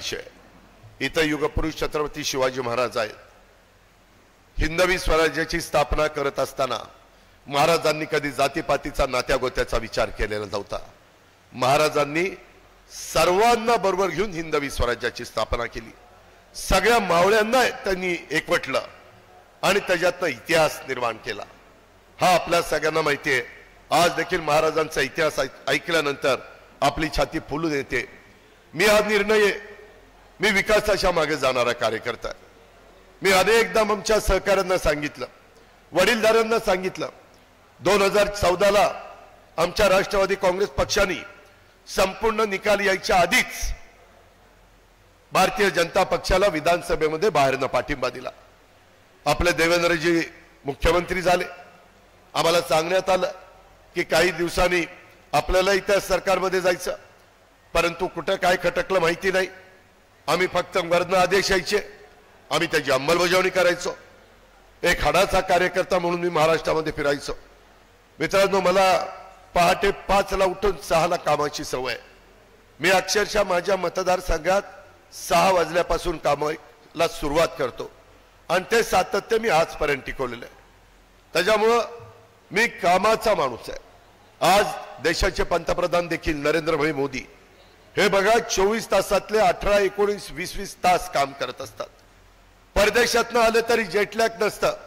देश आहे। इथं युगपुरुष छत्रपती शिवाजी महाराज आहेत। हिंदवी स्वराज्याची स्थापना करत असताना महाराजांनी कधी जातीपातीचा नात्यागोत्याचा विचार केलेला नव्हता। महाराजांनी सर्वांना बरोबर घेऊन हिंदवी स्वराज्याची स्थापना केली। सगळ्या मावळ्यांना त्यांनी एकवटलं आणि त्याच्यातनं इतिहास निर्माण केला। हा आपल्या सगळ्यांना माहिती आहे। आज देखील महाराजांचा इतिहास ऐकल्यानंतर आपली छाती फुलून येते। मी हा निर्णय मी विकासाच्या मागे जाणारा कार्यकर्ता आहे। मी अनेकदा आमच्या सहकाऱ्यांना सांगितलं, वडीलधाऱ्यांना सांगितलं, 2014ला आमच्या राष्ट्रवादी काँग्रेस पक्षाने संपूर्ण निकाल यायच्या आधीच भारतीय जनता पक्षाला विधानसभेमध्ये बाहेरनं पाठिंबा दिला। आपले देवेंद्रजी मुख्यमंत्री झाले। आम्हाला सांगण्यात आलं की काही दिवसांनी आपल्याला इथं सरकारमध्ये जायचं, परंतु कुठं काय खटकलं माहिती नाही। आम्ही फक्त वरनं आदेश यायचे, आम्ही त्याची अंमलबजावणी करायचो। एक हाडाचा कार्यकर्ता म्हणून मी महाराष्ट्रामध्ये फिरायचो। मित्रांनो, मला पहाटे 5ला उठून 6ला कामाची सवय। मी अक्षरशः माझ्या मतदारसंघात 6 वाजल्यापासून कामाला सुरुवात करतो आणि ते सातत्य मी आजपर्यंत टिकवलेलं आहे। त्याच्यामुळं मी कामाचा माणूस आहे। आज देशाचे पंतप्रधान देखील नरेंद्र भाई मोदी हे बघा 24 तासातले 18, 19, 20 तास काम करत असतात। परदेशातनं आले तरी जेटलॅग नसतं।